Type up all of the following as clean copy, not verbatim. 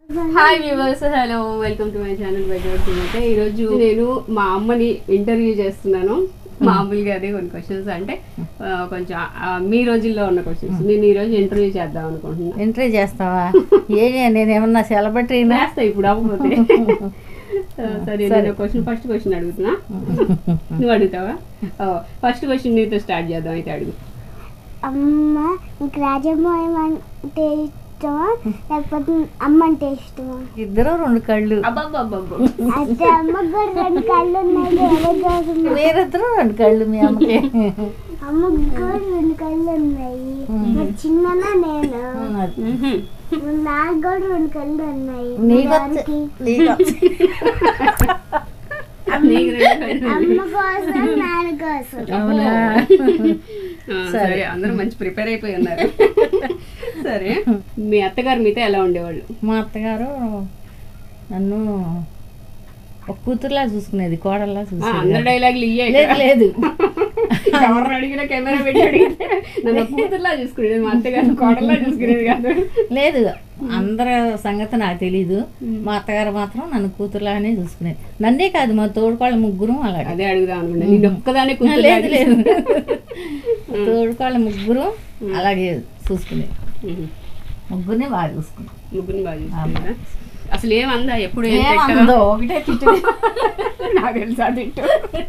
Hi viewers, hello, welcome to my channel బెజవాడసుమక్క. ఈరోజు నేను మా అమ్మని ఇంటర్వ్యూ చేస్తున్నాను. మామూలుగా అదే కొన్ని క్వశ్చన్స్ అంటే కొంచెం మీ రోజుల్లో ఉన్న క్వశ్చన్స్ నేను ఈరోజు ఇంటర్వ్యూ చేద్దాం అనుకుంటున్నాను. ఇంటర్వ్యూ చేస్తావా? నేనేమన్నా సెలబ్రిటీ చేస్తా ఇప్పుడు అవ్వకపోతే. సరే, నేను ఫస్ట్ క్వశ్చన్ అడుగుతున్నా, నువ్వు అడుగుతావా? ఫస్ట్ క్వశ్చన్ నీతో స్టార్ట్ చేద్దాం. అయితే అడుగు. అమ్మ నీకు రాజమోహన్ అంటే ఇష్టమా లేకపోతే అమ్మ అంటే ఇష్టమా? ఇద్దరు రెండు కళ్ళు. అయితే అమ్మకు కూడా రెండు కళ్ళు ఉన్నాయి. మీరిద్దరు రెండు కళ్ళు. మీ అమ్మకి అమ్మకు కూడా రెండు కళ్ళు ఉన్నాయి. చిన్న నేను నాకు కూడా రెండు కళ్ళు ఉన్నాయి. అమ్మ కోసం నాన్న కోసం. సరే, అందరూ మంచి ప్రిపేర్ అయిపోయి ఉన్నారు. సరే, మీ అత్తగారు మీతో ఎలా ఉండేవాళ్ళు? మా అత్తగారు నన్ను ఒక కూతురులా చూసుకునేది, కోడల్లా చూసుకునేది. అందరు డైలాగులు ఇయ్యే లేదు. ఎవరిని అడిగినా కెమెరా పెట్టి అడిగితే నన్ను కూతురులా చూసుకునేది, మా అత్తగారు కోడల్లా చూసుకునేది కాదు. లేదు, అందరి సంగతి నాకు తెలీదు. మా అత్తగారు మాత్రం నన్ను కూతురులానే చూసుకునేది. నన్నే కాదు, మా తోడుకోళ్ళ ముగ్గురు అలాగే. అదే అడుగుదాం అనుకుంటా, నేను ఒక్కదానే కూతురు. లేదు లేదు, తోడుకోళ్ళ ముగ్గురు అలాగే చూసుకునేది. ముగ్గురిని బాగా చూసుకున్నాం. ముగ్గురిని బాగా చూసుకున్నారా? అసలు ఏమందా? ఎప్పుడు ఒకటే తిట్టు. నాకు తెలుసా తిట్టు.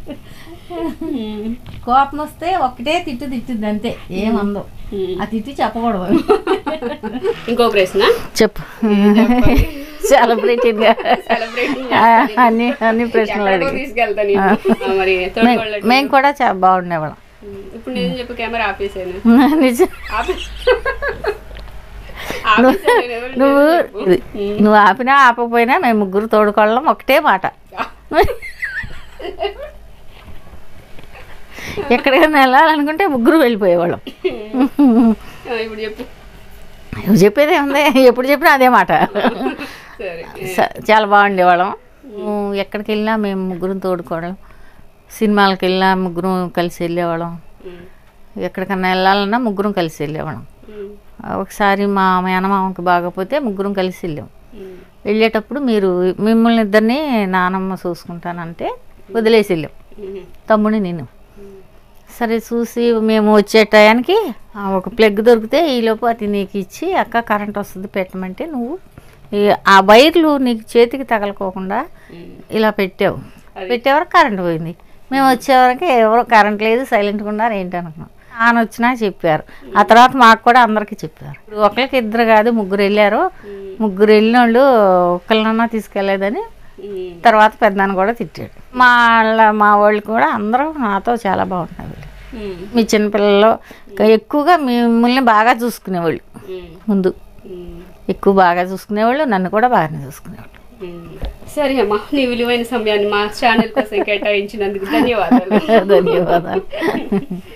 కోపం వస్తే ఒకటే తిట్టుద్ది అంతే, ఏమందో. ఆ తిట్టి చెప్పకూడదు. ఇంకో ప్రశ్న చెప్పు. సెలబ్రిటీగా అన్ని ప్రశ్నలు తీసుకెళ్తాను. మరి మేము కూడా చాలా బాగుండేవాళ్ళం. ఇప్పుడు నేను చెప్పు, కెమెరా ఆపేసాను. నువ్వు ఆపినా ఆపకపోయినా మేము ముగ్గురు తోడుకోవడం ఒకటే మాట. ఎక్కడికైనా వెళ్ళాలనుకుంటే ముగ్గురు వెళ్ళిపోయేవాళ్ళం. ఇప్పుడు చెప్పు. చెప్పేదే ఉంది, ఎప్పుడు చెప్పినా అదే మాట. చాలా బాగుండేవాళ్ళం. ఎక్కడికి వెళ్ళినా మేము ముగ్గురం తోడుకోవడం. సినిమాలకు వెళ్ళినా ముగ్గురం కలిసి వెళ్ళేవాళ్ళం. ఎక్కడికన్నా వెళ్ళాలన్నా ముగ్గురం కలిసి వెళ్ళేవాళ్ళం. ఒకసారి మా మేనమామకి బాగపోతే ముగ్గురం కలిసి వెళ్ళాం. వెళ్ళేటప్పుడు మిమ్మల్ని ఇద్దరిని నానమ్మ చూసుకుంటానంటే వదిలేసి వెళ్ళాం, తమ్ముడిని నేను. సరే, చూసి మేము వచ్చే టయానికి ఒక ప్లగ్ దొరికితే ఈలోపు అది నీకు ఇచ్చి, అక్క కరెంట్ వస్తుంది పెట్టమంటే నువ్వు ఆ వైర్లు నీకు చేతికి తగలకోకుండా ఇలా పెట్టేవరకు కరెంట్ పోయింది. మేము వచ్చేవరకు ఎవరో కరెంట్ లేదు, సైలెంట్గా ఉన్నారు ఏంటనుకున్నాం. ఆయన వచ్చినా చెప్పారు. ఆ తర్వాత మాకు కూడా అందరికీ చెప్పారు. ఒకరికి ఇద్దరు కాదు, ముగ్గురు వెళ్ళారు. ముగ్గురు వెళ్ళిన వాళ్ళు ఒక్కళ్ళన్నా తీసుకెళ్ళలేదని తర్వాత పెద్దనాన్న కూడా తిట్టాడు. మా వాళ్ళు కూడా అందరూ నాతో చాలా బాగుంటున్నారు. మీ చిన్నపిల్లలు ఎక్కువగా మిమ్మల్ని బాగా చూసుకునేవాళ్ళు. ముందు ఎక్కువ బాగా చూసుకునేవాళ్ళు, నన్ను కూడా బాగానే చూసుకునేవాళ్ళు. సరే అమ్మా, నీ విలువైన సమయాన్ని మా ఛానల్ కోసం కేటాయించినందుకు ధన్యవాదాలు. ధన్యవాదాలు.